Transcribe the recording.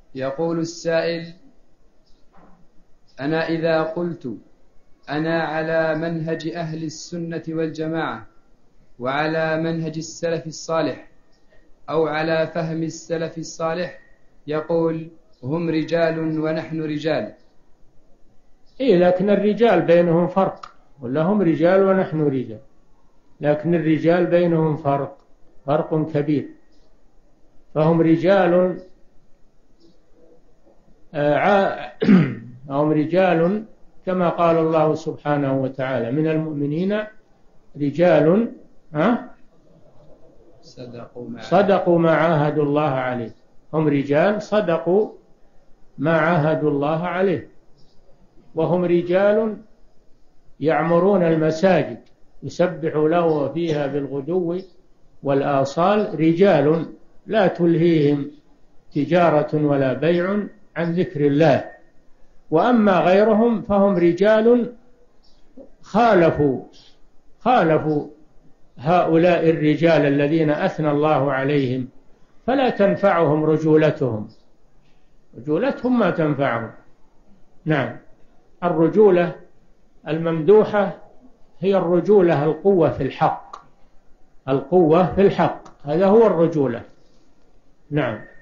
يقول السائل: أنا إذا قلت أنا على منهج أهل السنة والجماعة وعلى منهج السلف الصالح أو على فهم السلف الصالح، يقول: هم رجال ونحن رجال. إيه، لكن الرجال بينهم فرق، ولا هم رجال ونحن رجال، لكن الرجال بينهم فرق كبير. فهم رجال هم رجال كما قال الله سبحانه وتعالى: من المؤمنين رجال صدقوا ما عاهدوا الله عليه. هم رجال صدقوا ما عاهدوا الله عليه. وهم رجال يعمرون المساجد يسبح له فيها بالغدو والآصال، رجال لا تلهيهم تجارة ولا بيع عن ذكر الله. وأما غيرهم فهم رجال خالفوا هؤلاء الرجال الذين أثنى الله عليهم، فلا تنفعهم رجولتهم ما تنفعهم. نعم، الرجولة الممدوحة هي الرجولة القوة في الحق، هذا هو الرجولة. نعم.